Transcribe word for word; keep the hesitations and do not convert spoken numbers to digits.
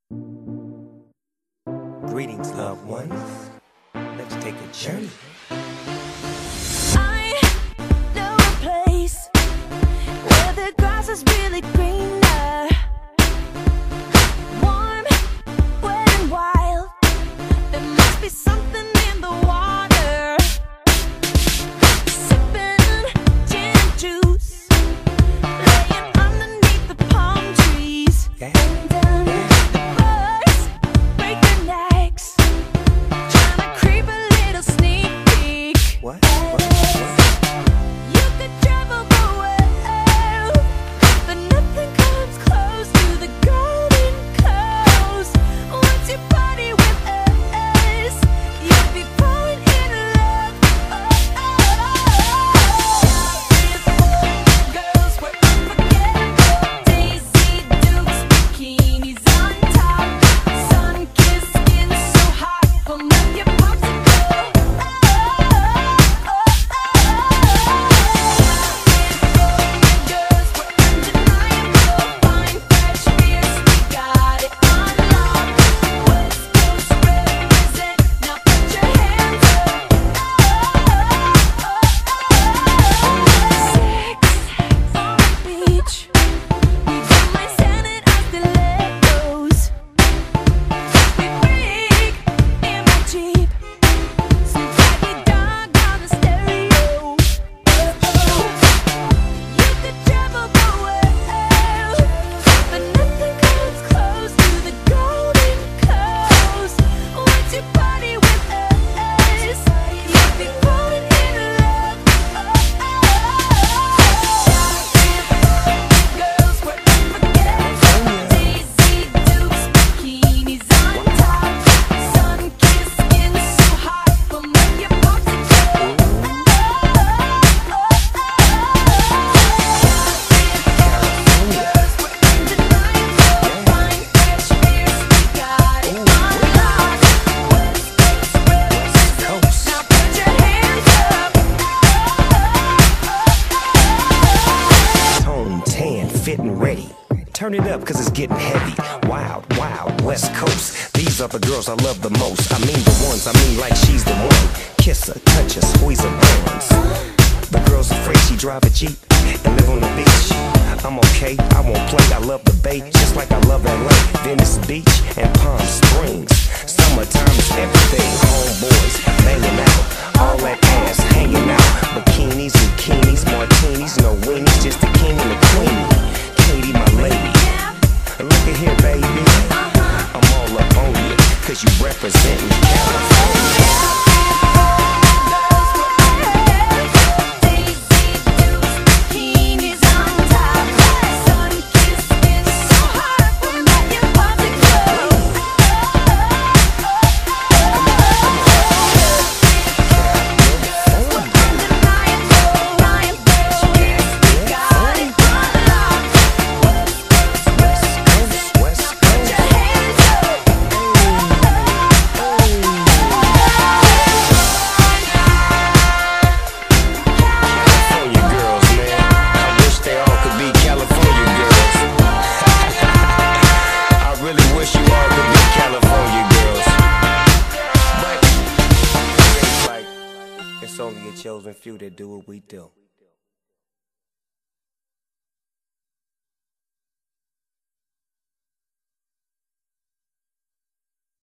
Greetings, loved ones. Let's take a journey. I know a place where the grass is really greener, warm, wet and wild. There must be something in the water. Sipping gin and juice, laying underneath the palm trees. Yeah. And um, the birds break their necks, trying to creep a little sneak peek. What? What? What? You could travel the world, but nothing comes close to the Golden Coast. Once you party with us, you'll be falling in love. Oh, oh, girls were unforgettable. Daisy Dukes, bikinis on top, sun-kissed skin so hot, will make your popsicle. Fitting ready. Turn it up cause it's getting heavy. Wild, wild, West Coast. These are the girls I love the most. I mean the ones, I mean like she's the one. Kiss her, touch her, squeeze her bones. The girl's afraid she drive a Jeep and live on the beach. I'm okay, I won't play, I love the bay, just like I love L A, Venice Beach, and Palm Springs. Summertime is everything, homeboys banging out, all that ass hanging out. Bikinis, bikinis, martinis, no weenies, just the king and the queenie. Katie, my lady, look at here, baby, I'm all up on you, cause you representing California. It's only a chosen few that do what we do.